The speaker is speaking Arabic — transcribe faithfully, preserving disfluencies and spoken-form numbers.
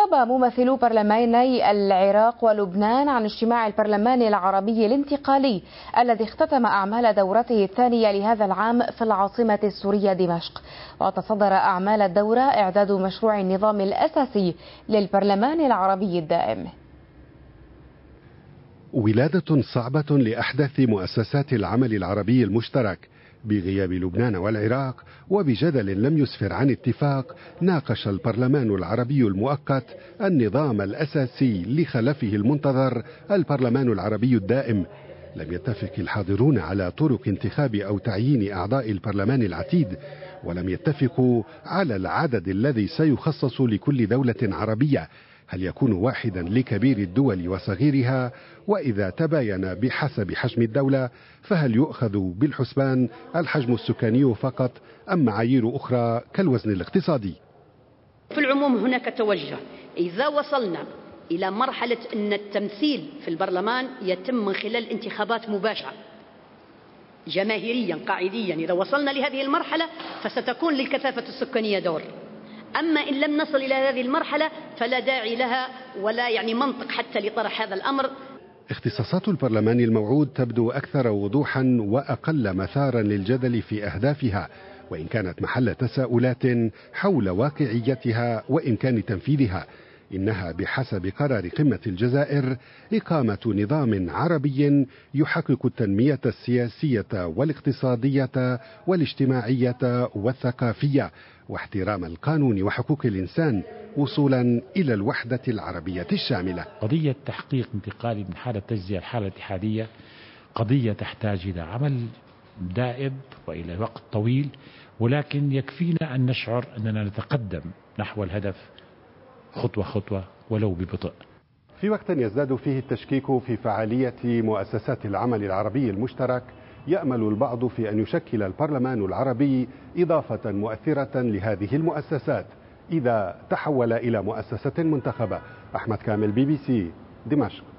غاب ممثلو برلماني العراق ولبنان عن اجتماع البرلمان العربي الانتقالي الذي اختتم أعمال دورته الثانية لهذا العام في العاصمة السورية دمشق. وتصدر أعمال الدورة إعداد مشروع النظام الأساسي للبرلمان العربي الدائم. ولادة صعبة لأحدث مؤسسات العمل العربي المشترك بغياب لبنان والعراق، وبجدل لم يسفر عن اتفاق ناقش البرلمان العربي المؤقت النظام الأساسي لخلفه المنتظر البرلمان العربي الدائم. لم يتفق الحاضرون على طرق انتخاب أو تعيين أعضاء البرلمان العتيد، ولم يتفقوا على العدد الذي سيخصص لكل دولة عربية، هل يكون واحدا لكبير الدول وصغيرها؟ وإذا تباين بحسب حجم الدولة فهل يؤخذ بالحسبان الحجم السكاني فقط أم معايير أخرى كالوزن الاقتصادي؟ في العموم هناك توجه، إذا وصلنا إلى مرحلة أن التمثيل في البرلمان يتم من خلال انتخابات مباشرة جماهيريا قاعديا، إذا وصلنا لهذه المرحلة فستكون للكثافة السكانية دور. أما إن لم نصل إلى هذه المرحلة فلا داعي لها ولا يعني منطق حتى لطرح هذا الأمر. اختصاصات البرلمان الموعود تبدو أكثر وضوحا وأقل مثارا للجدل في أهدافها، وإن كانت محل تساؤلات حول واقعيتها وإمكان تنفيذها. إنها بحسب قرار قمة الجزائر إقامة نظام عربي يحقق التنمية السياسية والاقتصادية والاجتماعية والثقافية واحترام القانون وحقوق الإنسان وصولا إلى الوحدة العربية الشاملة. قضية تحقيق انتقال من حالة تجزية لحالة اتحادية قضية تحتاج إلى عمل دائب وإلى وقت طويل، ولكن يكفينا أن نشعر أننا نتقدم نحو الهدف خطوة خطوة ولو ببطء. في وقت يزداد فيه التشكيك في فعالية مؤسسات العمل العربي المشترك، يأمل البعض في أن يشكل البرلمان العربي إضافة مؤثرة لهذه المؤسسات إذا تحول إلى مؤسسة منتخبة. أحمد كامل، بي بي سي، دمشق.